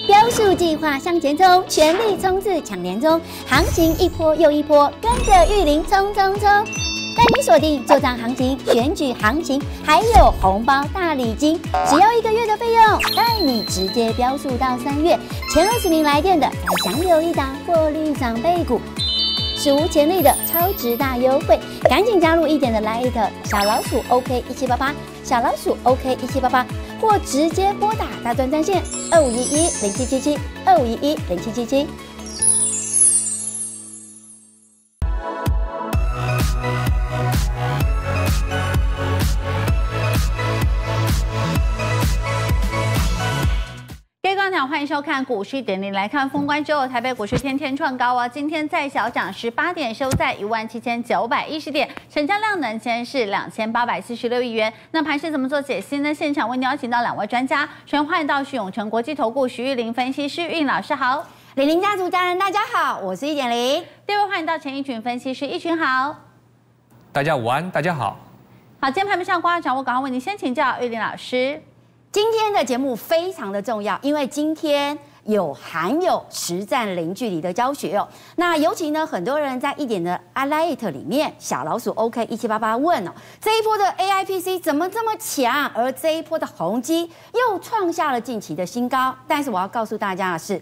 标速计划向前冲，全力冲刺抢年终，行情一波又一波，跟着玉林冲冲冲！带你锁定作战行情、选举行情，还有红包大礼金，只要1个月的费用，带你直接标速到3月。前20名来电的，才享有一档获利长辈股。 史无前例的超值大优惠，赶紧加入1点的 Lite 小老鼠 OK1788， 小老鼠 OK1788， 或直接拨打大专专线25110777 25110777。 欢迎收看股市1.0，来看封关之后，台北股市天天创高啊！今天再小涨18点，收在17910点，成交量呢今天是2846亿元。那盘势怎么做解析呢？现场为您邀请到2位专家，首先欢迎到是永诚国际投顾徐玉玲分析师，玉玲老师好。 李玲家族家人大家好，我是1.0。 第二位欢迎到陈一群分析师，一群好。 大家午安，大家好。 好，今天盘面上观察，我赶快为您先请教玉玲老师。 今天的节目非常的重要，因为今天含有实战零距离的教学哦。那尤其呢，很多人在1点的 Lite 里面，小老鼠 OK1788问哦，这一波的 AIPC 怎么这么强？而这一波的宏基又创下了近期的新高。但是我要告诉大家的是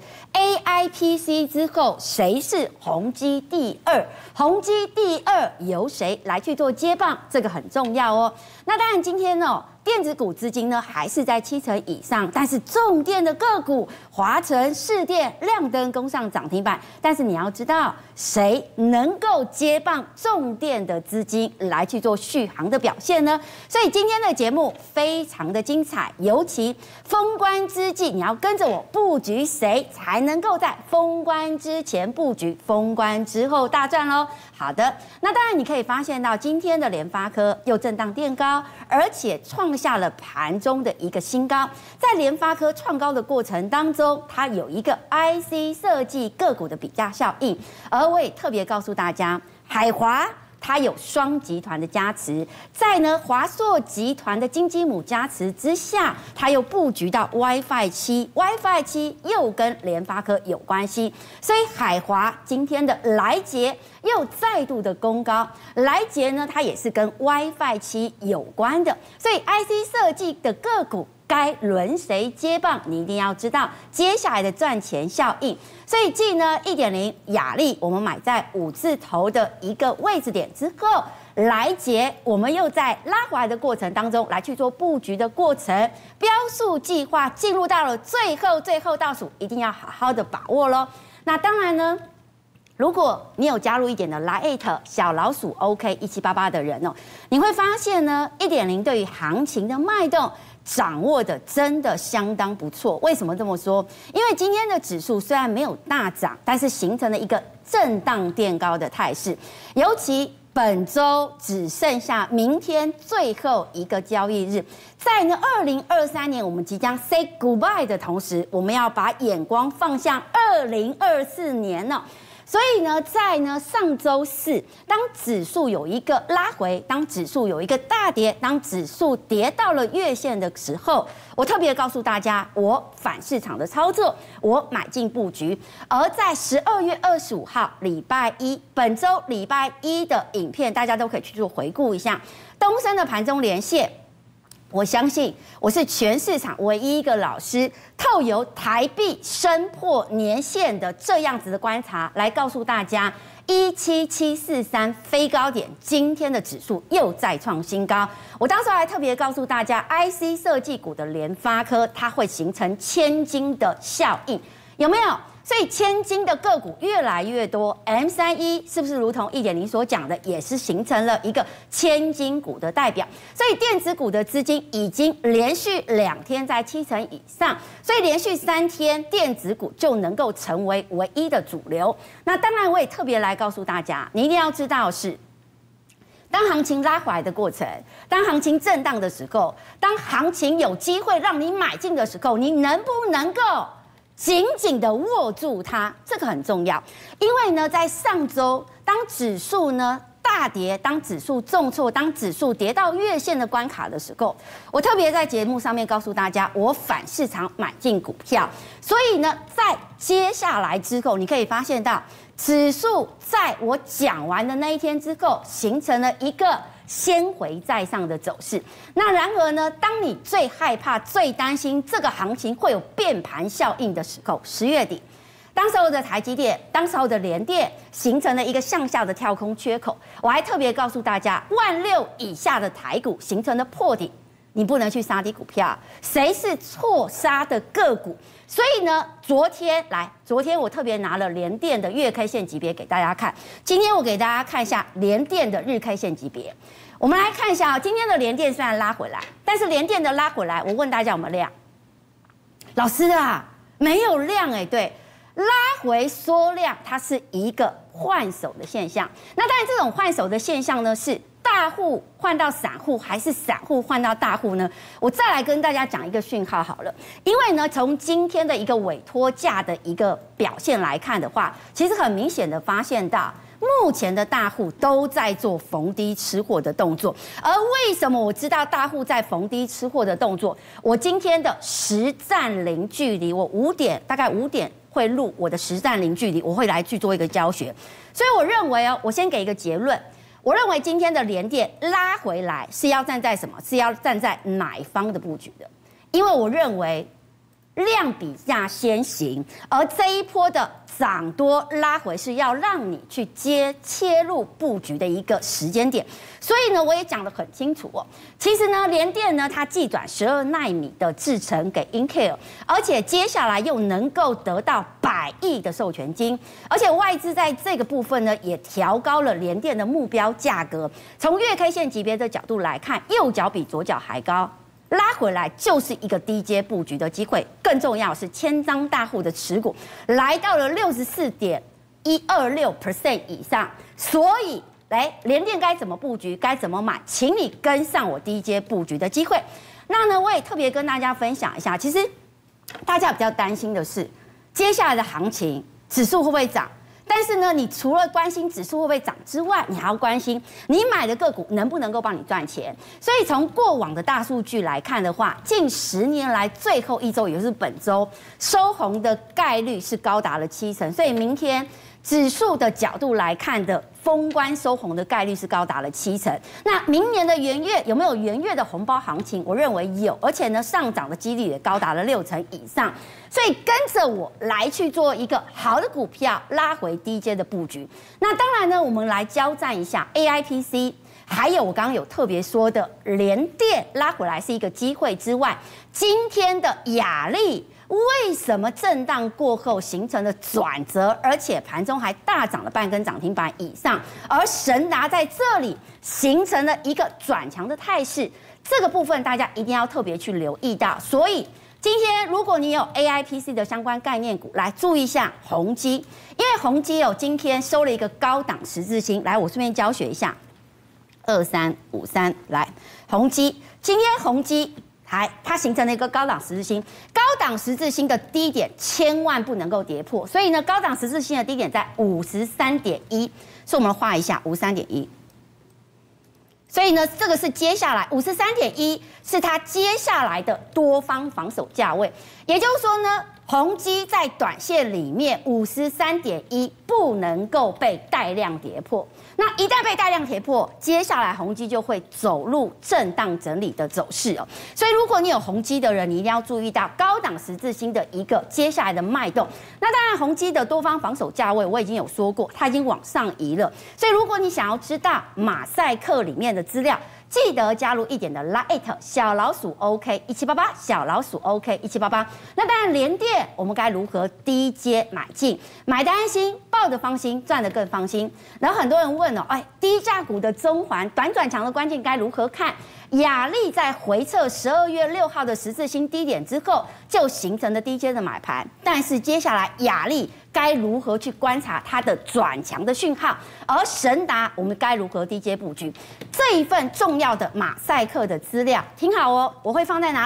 ，AIPC 之后谁是宏基第2？宏基第2由谁来去做接棒？这个很重要哦。那当然今天哦。 电子股资金呢还是在70%以上，但是重电的个股，华城、士电亮灯攻上涨停板。但是你要知道，谁能够接棒重电的资金来去做续航的表现呢？所以今天的节目非常的精彩，尤其封关之际，你要跟着我布局谁才能够在封关之前布局，封关之后大赚喽。好的，那当然你可以发现到今天的联发科又震荡垫高，而且创下了盘中的一个新高。在联发科创高的过程当中，它有一个 IC 设计个股的比价效应，而我也特别告诉大家，海华。 它有双集团的加持，在呢华硕集团的金鸡母加持之下，它又布局到 WiFi 7，WiFi 7又跟联发科有关系，所以海华今天的来捷又再度的攻高，来捷呢它也是跟 WiFi 7有关的，所以 IC 设计的个股。 该轮谁接棒？你一定要知道接下来的赚钱效应。所以继呢1.0雅力，我们买在5字头的一个位置点之后，来捷我们又在拉回来的过程当中来去做布局的过程，标速计划进入到了最后倒数，一定要好好的把握咯。那当然呢。 如果你有加入1点的 Lite 小老鼠 OK1788的人哦，你会发现呢，1.0对于行情的脉动掌握的真的相当不错。为什么这么说？因为今天的指数虽然没有大涨，但是形成了一个震荡垫高的态势，尤其。 本周只剩下明天最后一个交易日，在呢2023年我们即将 say goodbye 的同时，我们要把眼光放向2024年了。所以呢，在呢上周四，当指数有一个拉回，当指数有一个大跌，当指数跌到了月线的时候，我特别告诉大家，我反市场的操作，我买进布局。而在12月25号礼拜一，本周礼拜一的影片，大家都可以去做回顾一下东升的盘中连线。 我相信我是全市场唯一一个老师，透由台币升破年线的这样子的观察，来告诉大家17743飞高点，今天的指数又再创新高。我当时还特别告诉大家 ，IC 设计股的联发科，它会形成千金的效应，有没有？ 所以千金的个股越来越多 ，M31是不是如同1.0所讲的，也是形成了一个千金股的代表？所以电子股的资金已经连续2天在70%以上，所以连续3天电子股就能够成为唯一的主流。那当然，我也特别来告诉大家，你一定要知道是。 当行情拉回来的过程，当行情震荡的时候，当行情有机会让你买进的时候，你能不能够紧紧的握住它？这个很重要，因为呢，在上周当指数呢大大跌，当指数重挫，当指数跌到月线的关卡的时候，我特别在节目上面告诉大家，我反市场买进股票。所以呢，在接下来之后，你可以发现到指数在我讲完的那一天之后，形成了一个先回再上的走势。那然而呢，当你最害怕、最担心这个行情会有变盘效应的时候，10月底。当时候的台积电，当时候的联电形成了一个向下的跳空缺口，我还特别告诉大家，16000以下的台股形成了破底，你不能去杀低股票，谁是错杀的个股？所以呢，昨天我特别拿了联电的月 K 线级别给大家看，今天我给大家看一下联电的日 K 线级别。我们来看一下今天的联电虽然拉回来，但是联电的拉回来，我问大家有没有量？老师啊，没有量对。拉回缩量，它是一个换手的现象。那当然，这种换手的现象呢，是大户换到散户，还是散户换到大户呢？我再来跟大家讲一个讯号好了。因为呢，从今天的一个委托价的一个表现来看的话，其实很明显的发现到，目前的大户都在做逢低吃货的动作。而为什么我知道大户在逢低吃货的动作？我今天的实战零距离，我大概5点。会录我的实战零距离，我会来去做一个教学，所以我认为我先给一个结论，我认为今天的联电拉回来是要站在什么？是要站在哪一方的布局的？因为我认为量比价先行，而这一波的涨多拉回是要让你去切入布局的一个时间点。所以呢，我也讲得很清楚其实呢，联电呢，它技转12奈米的制程给 Intel， 而且接下来又能够得到100亿的授权金，而且外资在这个部分呢，也调高了联电的目标价格。从月 K 线级别的角度来看，右脚比左脚还高。拉回来就是一个低阶布局的机会，更重要是千张大户的持股来到了64.126% 以上，所以联电该怎么布局，该怎么买，请你跟上我低阶布局的机会。那呢，我也特别跟大家分享一下，其实大家比较担心的是接下来的行情指数会不会涨。但是呢，你除了关心指数会不会涨之外，你还要关心你买的个股能不能够帮你赚钱。所以从过往的大数据来看的话，近10年来最后一周，也就是本周收红的概率是高达了70%。所以明天指数的角度来看的封关收红的概率是高达了70%。那明年的元月有没有元月的红包行情？我认为有，而且呢上涨的几率也高达了60%以上。所以跟着我来去做一个好的股票拉回低阶的布局。那当然呢，我们来交战一下 AIPC， 还有我刚刚有特别说的联电拉回来是一个机会之外，今天的亚力为什么震荡过后形成了转折，而且盘中还大涨了半根涨停板以上，而神达在这里形成了一个转强的态势，这个部分大家一定要特别去留意到。所以今天如果你有 AIPC 的相关概念股，来注意一下宏基，因为宏基今天收了一个高档十字星，来我顺便教学一下，2353，来宏基，今天宏基它形成了一个高档十字星，高档十字星的低点千万不能够跌破，所以呢，高档十字星的低点在53.1，所以我们画一下53.1。所以呢，这个是接下来53.1是它接下来的多方防守价位，也就是说呢，宏基在短线里面53.1不能够被带量跌破。那一旦被带量跌破，接下来宏基就会走入震荡整理的走势所以如果你有宏基的人，你一定要注意到高档十字星的一个接下来的脉动。那当然，宏基的多方防守价位我已经有说过，它已经往上移了。所以如果你想要知道马赛克里面的资料，记得加入1点的 Line 小老鼠 OK1788，小老鼠 OK1788。那当然，联电我们该如何低阶买进，买得安心，抱得放心，赚得更放心。然后很多人问低价股的中环短转强的关键该如何看？亚力在回测12月6号的十字星低点之后，就形成了低阶的买盘。但是接下来亚力该如何去观察它的转强的讯号？而神达我们该如何低阶布局？这一份重要的马赛克的资料，听好我会放在哪里？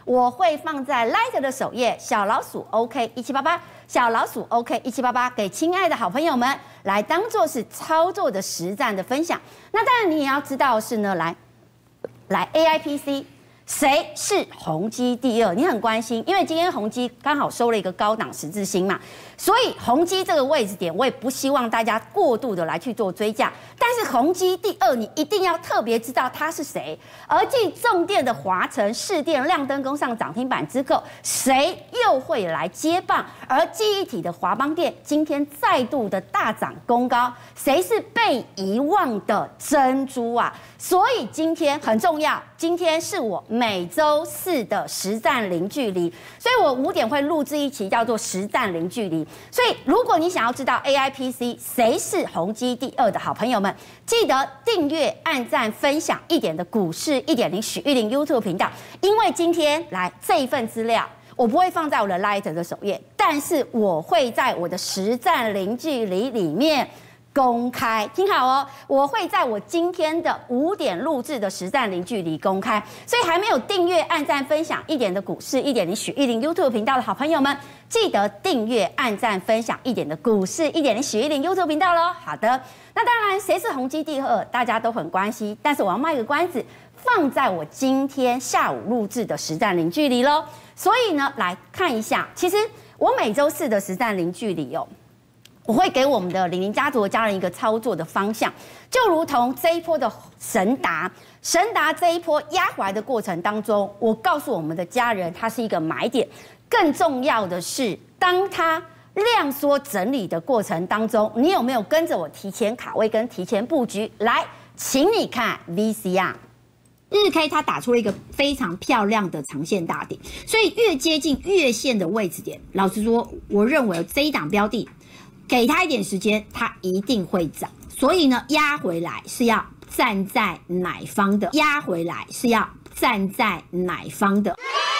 我会放在 Light 的首页，小老鼠 OK1788，小老鼠 OK1788，给亲爱的好朋友们来当做是操作的实战的分享。那当然你也要知道的是呢，来 AIPC。谁是宏基第二？你很关心，因为今天宏基刚好收了一个高档十字星嘛，所以宏基这个位置点，我也不希望大家过度的来去做追价。但是宏基第二，你一定要特别知道它是谁。而继重电的华城、士电亮灯攻上涨停板之后，谁又会来接棒？而记忆体的华邦电今天再度的大涨攻高，谁是被遗忘的珍珠啊？所以今天很重要，今天是我每周四的实战零距离，所以我5点会录制一期叫做实战零距离。所以如果你想要知道 AIPC 谁是宏基第二的好朋友们，记得订阅、按赞、分享1点的股市1.0许玉玲 YouTube 频道，因为今天来这一份资料。我不会放在我的 Light 的首页，但是我会在我的实战零距离里面公开，听好哦，我会在我今天的5点录制的实战零距离公开，所以还没有订阅、按赞、分享1点的股市1.0许玉玲 YouTube 频道的好朋友们，记得订阅、按赞、分享1点的股市1.0许玉玲 YouTube 频道咯。好的，那当然谁是宏基第二，大家都很关心，但是我要卖个关子，放在我今天下午录制的实战零距离咯。所以呢，来看一下，其实我每周四的实战零距离哦。我会给我们的00家族的家人一个操作的方向，就如同这一波的神达这一波压回来的过程当中，我告诉我们的家人，它是一个买点。更重要的是，当它量缩整理的过程当中，你有没有跟着我提前卡位跟提前布局？来，请你看 VCR。日 K 它打出了一个非常漂亮的长线大顶，所以越接近月线的位置点，老实说，我认为这一档标的。给它一点时间，它一定会涨。所以呢，压回来是要站在哪方的？压回来是要站在哪方的？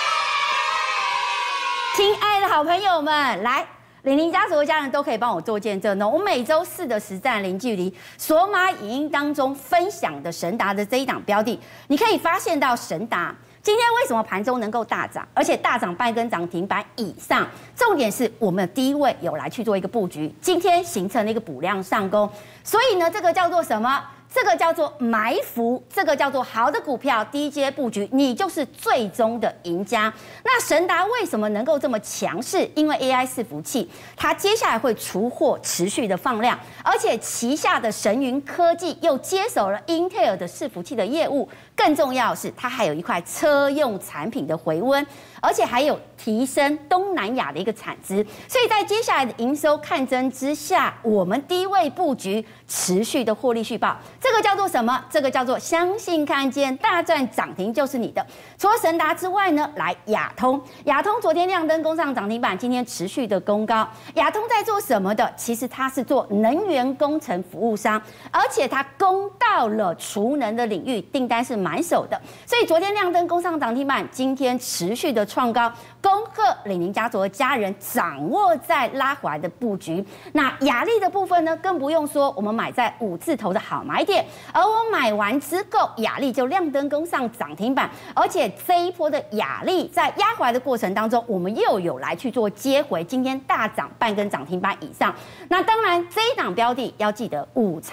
亲爱的好朋友们，来，00家族的家人都可以帮我做见证哦。我每周四的实战零距离，索马影音当中分享的神达的这一档标的，你可以发现到神达。今天为什么盘中能够大涨，而且大涨半根涨停板以上？重点是我们第一位有来去做一个布局，今天形成了一个补量上攻，所以呢，这个叫做什么？这个叫做埋伏，这个叫做好的股票低阶布局，你就是最终的赢家。那神达为什么能够这么强势？因为 AI 伺服器，它接下来会出货持续的放量，而且旗下的神云科技又接手了 Intel 的伺服器的业务。更重要的是，它还有一块车用产品的回温，而且还有提升东南亚的一个产值。所以在接下来的营收看增之下，我们低位布局持续的获利续报。这个叫做什么？这个叫做相信看见大赚涨停就是你的。除了神达之外呢，来亚通昨天亮灯攻上涨停板，今天持续的攻高。亚通在做什么的？其实它是做能源工程服务商，而且它攻到了储能的领域，订单是满手的。所以昨天亮灯攻上涨停板，今天持续的创高。恭贺00家族的家人掌握在拉回来的布局。那雅力的部分呢，更不用说，我们买在5字头的好买点，而我买完之后，雅力就亮灯攻上涨停板，而且这一波的雅力在压回来的过程当中，我们又有来去做接回，今天大涨半根涨停板以上。那当然这一档标的要记得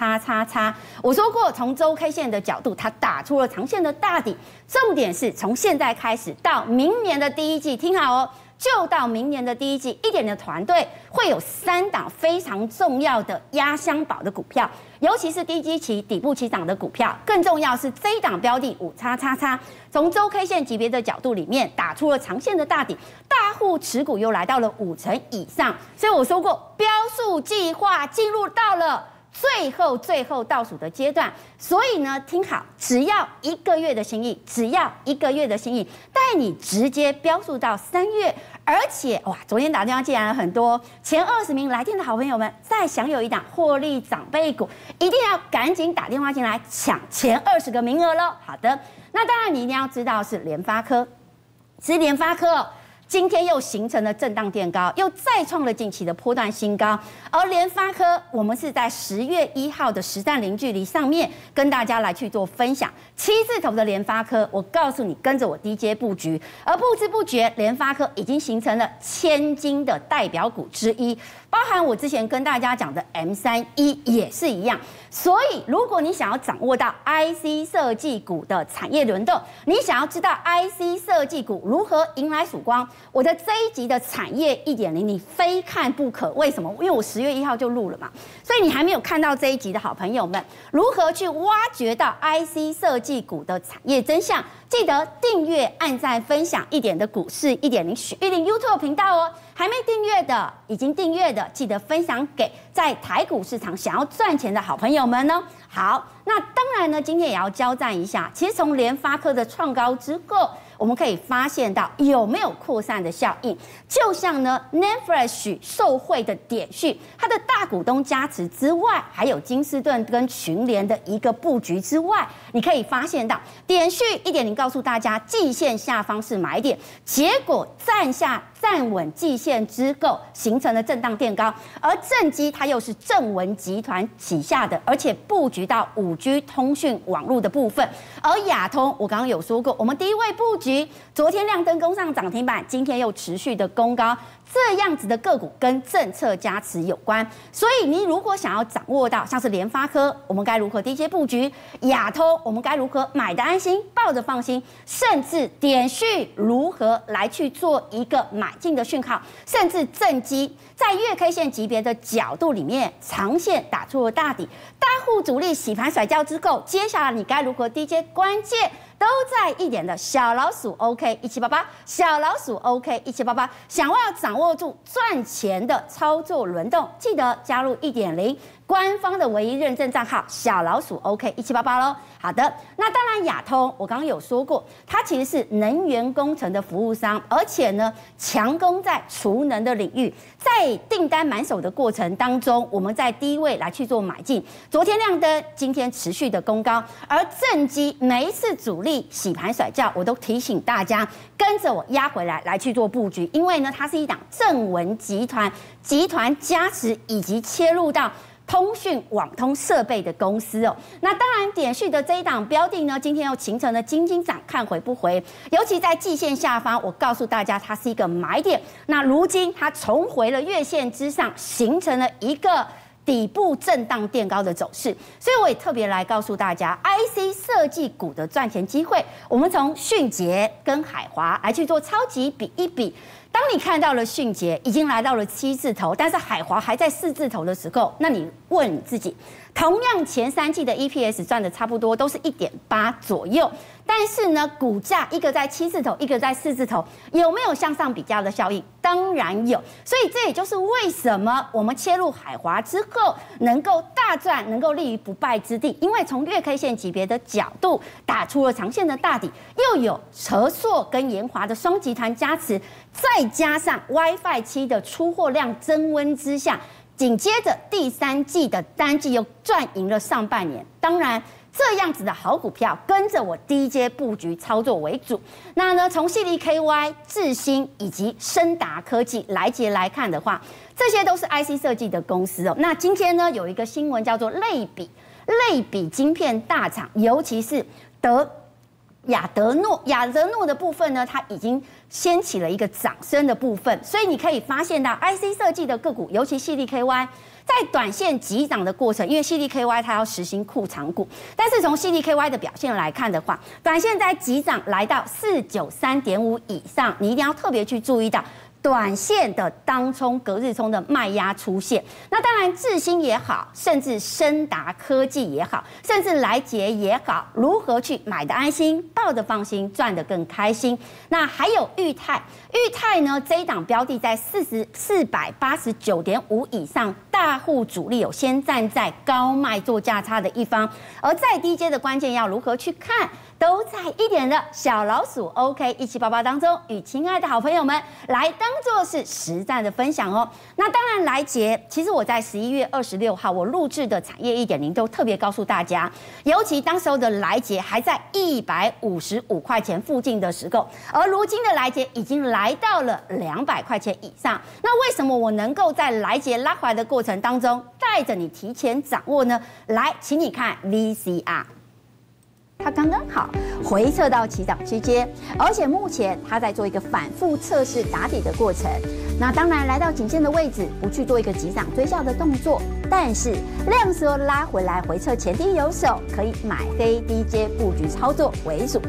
5XXX，我说过从周 K 线的角度，它打出了长线的大底，重点是从现在开始到明年的第一季，听好哦，就到明年的第一季，1点的团队会有3档非常重要的压箱宝的股票，尤其是低基期、底部起涨的股票。更重要是这一档标的5XXX，从周 K 线级别的角度里面打出了长线的大底，大户持股又来到了50%以上。所以我说过，标速计划进入到了最后倒数的阶段，所以呢，听好，只要1个月的心意，带你直接标速到3月，而且哇，昨天打电话进来了很多前20名来电的好朋友们，再享有一档获利长辈股，一定要赶紧打电话进来抢前20个名额咯。好的，那当然你一定要知道是联发科，其实联发科今天又形成了震荡垫高，又再创了近期的波段新高。而联发科，我们是在10月1号的实战零距离上面跟大家来去做分享，7字头的联发科，我告诉你，跟着我低阶布局，而不知不觉，联发科已经形成了千金的代表股之一，包含我之前跟大家讲的 M31也是一样。所以，如果你想要掌握到 IC 设计股的产业轮动，你想要知道 IC 设计股如何迎来曙光，我的这一集的产业1.0你非看不可。为什么？因为我10月1号就录了嘛，所以你还没有看到这一集的好朋友们，如何去挖掘到 IC 设计股的产业真相？记得订阅、按赞、分享1点的股市1.0许玉玲 YouTube 频道哦。还没订阅的，已经订阅的，记得分享给在台股市场想要赚钱的好朋友们哦。好，那当然呢，今天也要交战一下。其实从联发科的创高之后，我们可以发现到有没有扩散的效应。就像呢 NAND Flash 受惠的点序，它的大股东加持之外，还有金士顿跟群联的一个布局之外，你可以发现到点序1.0告诉大家，季线下方是买点，结果站稳季线之后，形成了震荡垫高，而正基它又是正文集团旗下的，而且布局到5G 通讯网络的部分。而亚通，我刚刚有说过，我们第一位布局，昨天亮灯攻上涨停板，今天又持续的攻高。这样子的个股跟政策加持有关，所以你如果想要掌握到像是联发科，我们该如何低阶布局；亚通，我们该如何买的安心，抱着放心；甚至点序如何来去做一个买进的讯号，甚至正基在月 K 线级别的角度里面，长线打出了大底，大户主力洗盘甩掉之后，接下来你该如何低阶？关键都在1点的小老鼠 OK 1788，小老鼠 OK 1788，想要掌握住赚钱的操作轮动，记得加入1.0官方的唯一认证账号小老鼠 OK 1788咯。好的，那当然亚通，我刚刚有说过，它其实是能源工程的服务商，而且呢强攻在储能的领域，在订单满手的过程当中，我们在低位来去做买进，昨天亮灯，今天持续的攻高，而正基每一次主力洗盘甩轿，我都提醒大家跟着我压回来去做布局，因为呢它是一档正文集团加持以及切入到通讯网通设备的公司哦。那当然点序的这一档标的呢，今天又形成了金金涨，看回不回，尤其在季线下方，我告诉大家它是一个买点，那如今它重回了月线之上，形成了一个底部震荡垫高的走势，所以我也特别来告诉大家 IC 设计股的赚钱机会，我们从迅捷跟海华来去做超级比一比。当你看到了迅捷已经来到了7字头，但是海华还在4字头的时候，那你问你自己，同样前3季的 EPS 赚的差不多，都是1.8左右，但是呢，股价一个在7字头，一个在4字头，有没有向上比较的效应？当然有，所以这也就是为什么我们切入海华之后能够大赚，能够立于不败之地，因为从月 K 线级别的角度打出了长线的大底，又有和硕跟研华的双集团加持，再加上 WiFi 7的出货量增温之下，紧接着第3季的单季又赚赢了上半年。当然，这样子的好股票，跟着我低阶布局操作为主。那呢，从CDKY、智新以及昇達科技来节来看的话，这些都是 IC 设计的公司哦。那今天呢，有一个新闻叫做类比晶片大厂，尤其是亚德诺的部分呢，它已经掀起了一个涨升的部分，所以你可以发现到 IC 设计的个股，尤其CDKY。在短线急涨的过程，因为 CDKY 它要实行库藏股，但是从 CDKY 的表现来看的话，短线在急涨来到493.5以上，你一定要特别去注意到短线的当冲、隔日冲的卖压出现。那当然，智新也好，甚至昇達科技也好，甚至来捷也好，如何去买的安心，抱的放心，赚得更开心。那还有裕泰呢，这一档标的在489.5以上，大户主力有先站在高卖做价差的一方，而在低阶的关键要如何去看？ 都在1点的小老鼠 OK1788当中，与亲爱的好朋友们来当做是实战的分享哦。那当然来杰，其实我在11月26号我录制的产业1.0都特别告诉大家，尤其当时候的来杰还在155块钱附近的时候，而如今的来杰已经来到了200块钱以上。那为什么我能够在来杰拉回来的过程当中带着你提前掌握呢？来，请你看 VCR。它刚刚好回撤到起涨区间，而且目前它在做一个反复测试打底的过程。那当然来到颈线的位置，不去做一个急涨追销的动作，但是量缩拉回来回撤前低有手，可以买黑低接布局操作为主。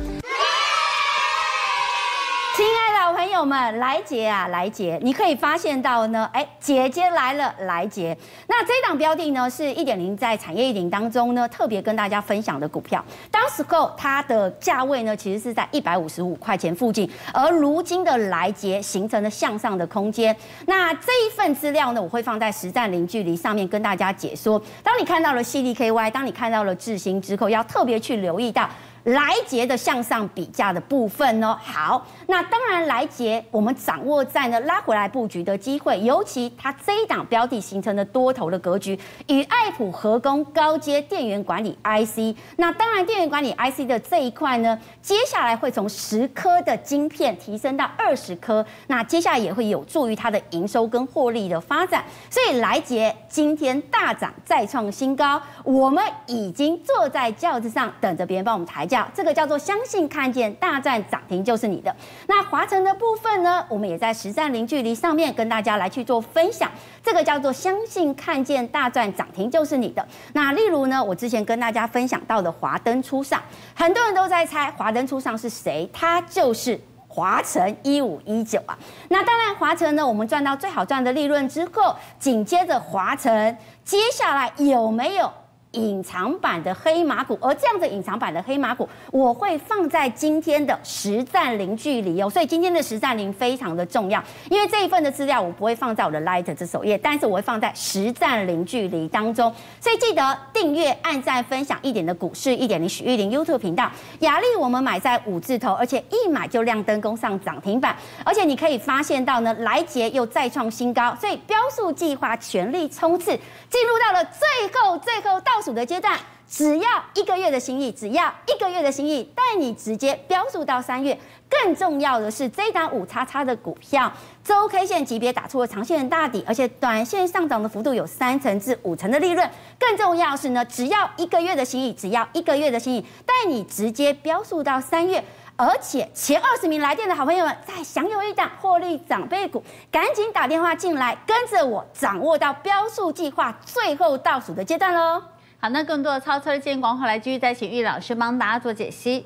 亲爱的好朋友们，来杰啊，来杰，你可以发现到呢，姐姐来了，来杰。那这档标的呢，是1.0在产业1.0当中呢，特别跟大家分享的股票。当时候它的价位呢，其实是在155块钱附近，而如今的来杰形成了向上的空间。那这一份资料呢，我会放在实战零距离上面跟大家解说。当你看到了CDKY，当你看到了智新之后，要特别去留意到来杰的向上比价的部分哦。好，那当然来杰我们掌握在呢拉回来布局的机会，尤其它这一档标的形成的多头的格局，与爱普合攻高阶电源管理 IC。那当然电源管理 IC 的这一块呢，接下来会从10颗的晶片提升到20颗，那接下来也会有助于它的营收跟获利的发展。所以来杰今天大涨再创新高，我们已经坐在轿子上等着别人帮我们抬轿，这个叫做相信看见大战涨停就是你的。那华城的部分呢，我们也在实战零距离上面跟大家来去做分享，这个叫做相信看见大战涨停就是你的。那例如呢，我之前跟大家分享到的华灯初上，很多人都在猜华灯初上是谁，它就是华城1519啊。那当然华城呢，我们赚到最好赚的利润之后，紧接着华城接下来有没有隐藏版的黑马股？而这样的隐藏版的黑马股，我会放在今天的实战零距离哦。所以今天的实战零非常的重要，因为这一份的资料我不会放在我的 Light 这首页，但是我会放在实战零距离当中。所以记得订阅、按赞、分享1点的股市1.0许玉玲 YouTube 频道。雅丽我们买在5字头，而且一买就亮灯攻上涨停板，而且你可以发现到呢，来杰又再创新高，所以标速计划全力冲刺，进入到了最后倒数的阶段，只要1个月的心意，只要1个月的心意，带你直接标速到3月。更重要的是，这一档5XX的股票，周 K 线级别打出了长线的大底，而且短线上涨的幅度有3成至5成的利润。更重要的是呢，只要1个月的心意，只要1个月的心意，带你直接标速到3月。而且前20名来电的好朋友们，再享有一档获利长辈股，赶紧打电话进来，跟着我掌握到标速计划最后倒数的阶段喽。 好，那更多的超车建广后来继续再请玉老师帮大家做解析。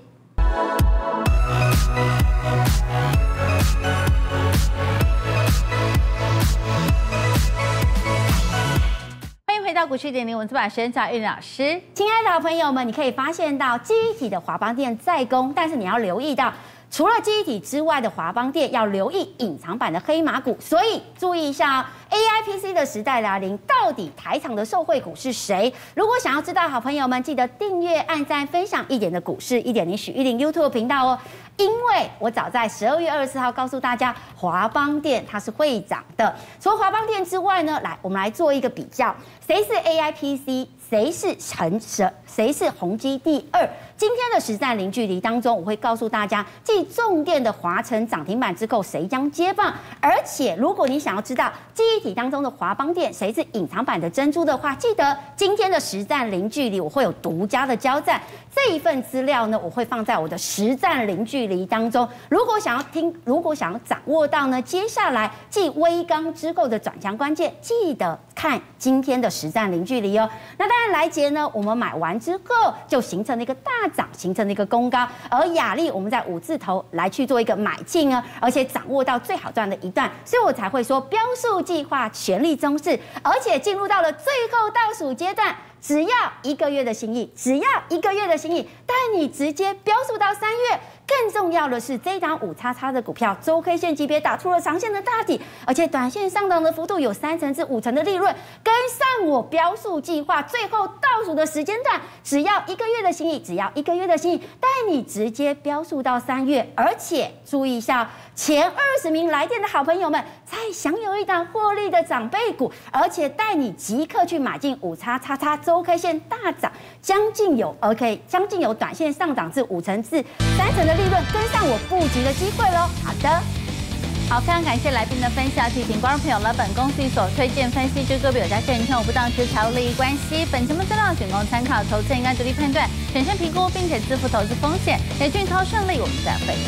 回到股市1.0文字版时找玉老师。 亲爱的好朋友们，你可以发现到记忆体的华邦电在攻，但是你要留意到，除了记忆体之外的华邦电，要留意隐藏版的黑马股。所以注意一下AIPC 的时代来临，到底台厂的受惠股是谁？如果想要知道，好朋友们记得订阅、按赞、分享1点的股市1.0许玉玲 YouTube 频道哦。因为我早在12月24号告诉大家，华邦电它是会涨的。除了华邦电之外呢，我们来做一个比较，谁是 AIPC， 谁是宏基第2。今天的实战零距离当中，我会告诉大家，继重电的华城涨停板之后，谁将接棒。而且，如果你想要知道记忆体当中的华邦电谁是隐藏版的珍珠的话，记得今天的实战零距离我会有独家的交战。这一份资料呢，我会放在我的实战零距离当中。如果想要掌握到呢，接下来继微刚之后的转强关键，记得看今天的实战零距离哦。那当然来杰呢，我们买完之后就形成了一个大涨，形成了一个攻高。而雅丽我们在5字头来去做一个买进呢，而且掌握到最好赚的一段，所以我才会说标速计划全力冲刺，而且进入到了最后倒数阶段。只要1个月的心意，只要1个月的心意，带你直接标速到3月， 更重要的是，这一档5XX的股票周 K 线级别打出了长线的大底，而且短线上涨的幅度有30%至50%的利润，跟上我标速计划最后倒数的时间段，只要1个月的心意，只要1个月的心意，带你直接标速到3月，而且注意一下，前20名来电的好朋友们才享有一档获利的长辈股，而且带你即刻去买进5XXX周 K 线大涨，将近有短线上涨至50%至30%的利润，跟上我布局的机会喽。好的。 好，非常感谢来宾的分析。提醒观众朋友了，本公司所推荐分析之个别有价证券无不当之财务利益关系，本节目资料仅供参考，投资应该独立判断、审慎评估，并且自负投资风险。也祝您操顺利，我们再会。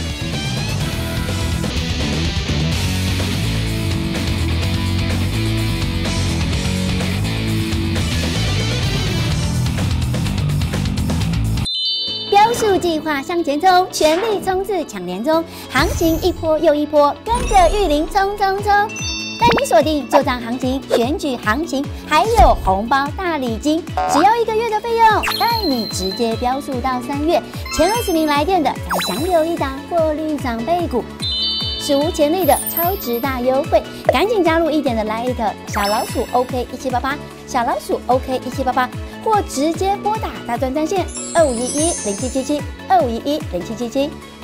标速计划向前冲，全力冲刺抢年中，行情一波又一波，跟着玉林冲冲冲！带你锁定作战行情、选举行情，还有红包大礼金，只要1个月的费用，带你直接标速到3月。前20名来电的，才享有一档获利长辈股，史无前例的超值大优惠，赶紧加入1点的 Lite 小老鼠 OK1788，小老鼠 OK1788。或直接拨打大专专线2511077725110777。